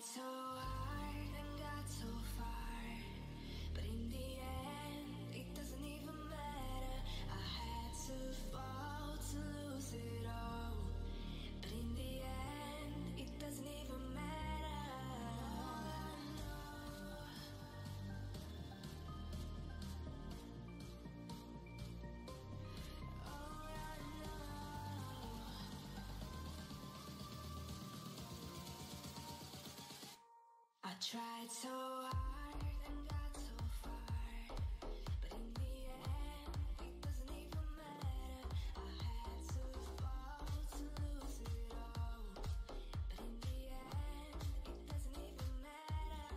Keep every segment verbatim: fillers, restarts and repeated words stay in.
tried so hard and got so far, but in the end, it doesn't even matter. I had to fall to lose it all, but in the end, it doesn't even matter. I tried so hard and got so far, but in the end, it doesn't even matter. I had to fall to lose it all, but in the end, it doesn't even matter.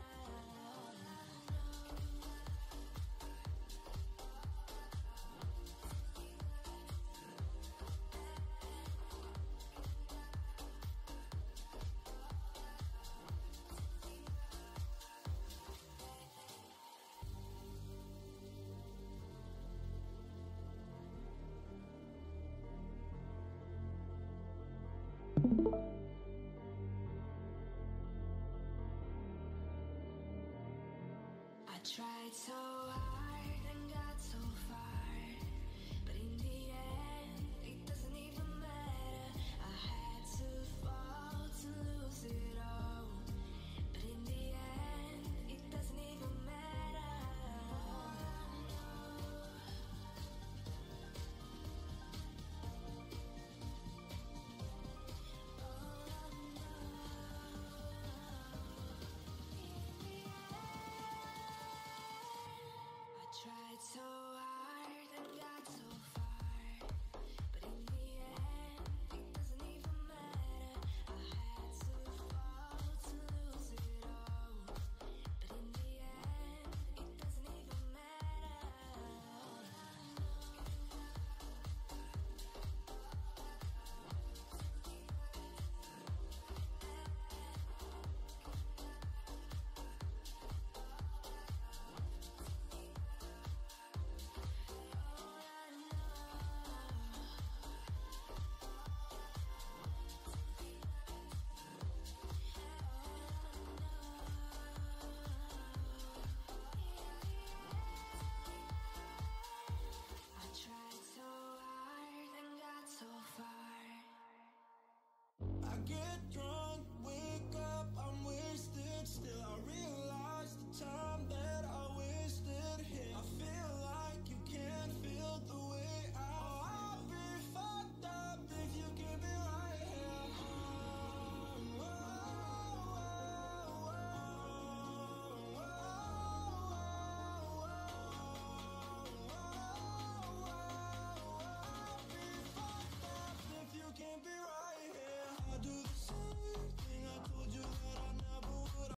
I tried so